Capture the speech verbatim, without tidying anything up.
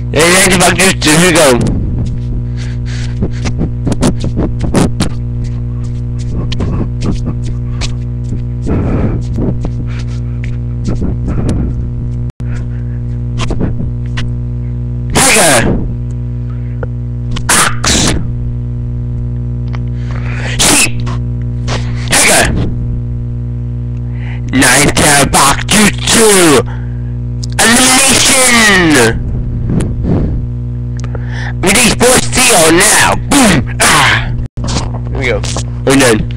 ninetailfox jutsu, here we go. Tiger! Ox! Sheep! Tiger! ninetailfox jutsu! Elimination! Release force Theo now! Boom! Ah! Here we go. We're done.